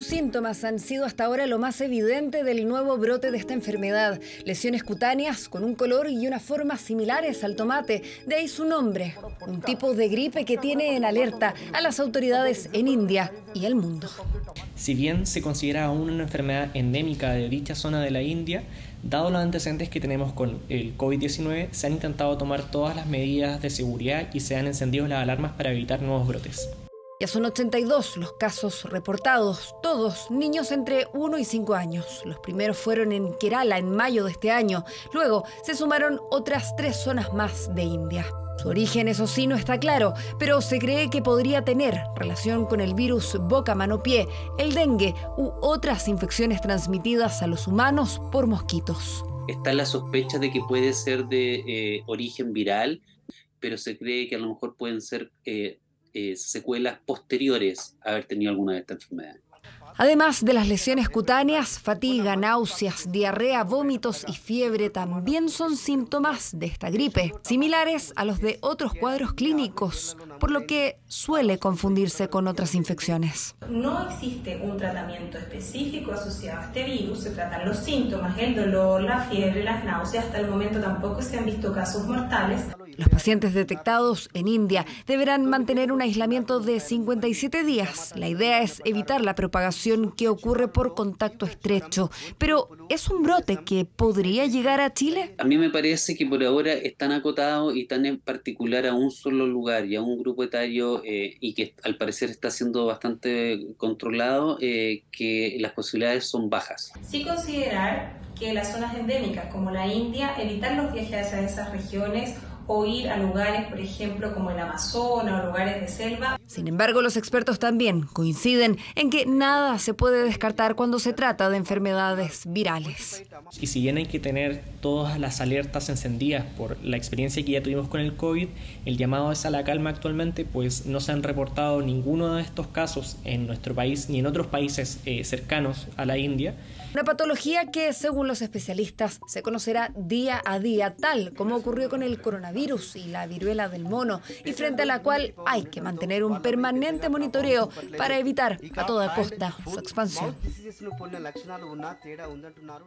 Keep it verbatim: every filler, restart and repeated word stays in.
síntomas han sido hasta ahora lo más evidente del nuevo brote de esta enfermedad. Lesiones cutáneas con un color y una forma similares al tomate, de ahí su nombre. Un tipo de gripe que tiene en alerta a las autoridades en India y el mundo. Si bien se considera aún una enfermedad endémica de dicha zona de la India, dado los antecedentes que tenemos con el COVID diecinueve, se han intentado tomar todas las medidas de seguridad y se han encendido las alarmas para evitar nuevos brotes. Ya son ochenta y dos los casos reportados, todos niños entre uno y cinco años. Los primeros fueron en Kerala en mayo de este año. Luego se sumaron otras tres zonas más de India. Su origen, eso sí, no está claro, pero se cree que podría tener relación con el virus boca-mano-pie, el dengue u otras infecciones transmitidas a los humanos por mosquitos. Está la sospecha de que puede ser de eh, origen viral, pero se cree que a lo mejor pueden ser eh, eh, secuelas posteriores a haber tenido alguna de estas enfermedades. Además de las lesiones cutáneas, fatiga, náuseas, diarrea, vómitos y fiebre también son síntomas de esta gripe, similares a los de otros cuadros clínicos, por lo que suele confundirse con otras infecciones. No existe un tratamiento específico asociado a este virus, se tratan los síntomas, el dolor, la fiebre, las náuseas. Hasta el momento tampoco se han visto casos mortales. Los pacientes detectados en India deberán mantener un aislamiento de cincuenta y siete días. La idea es evitar la propagación que ocurre por contacto estrecho. Pero, ¿es un brote que podría llegar a Chile? A mí me parece que por ahora están acotados y están en particular a un solo lugar y a un grupo etario eh, y que al parecer está siendo bastante controlado, eh, que las posibilidades son bajas. Sí considerar que las zonas endémicas como la India, evitar los viajes a esas regiones o ir a lugares, por ejemplo, como el Amazonas o lugares de selva. Sin embargo, los expertos también coinciden en que nada se puede descartar cuando se trata de enfermedades virales. Y si bien hay que tener todas las alertas encendidas por la experiencia que ya tuvimos con el COVID, el llamado es a la calma actualmente, pues no se han reportado ninguno de estos casos en nuestro país ni en otros países eh, cercanos a la India. Una patología que, según los especialistas, se conocerá día a día, tal como ocurrió con el coronavirus y la viruela del mono, y frente a la cual hay que mantener un permanente monitoreo para evitar a toda costa su expansión.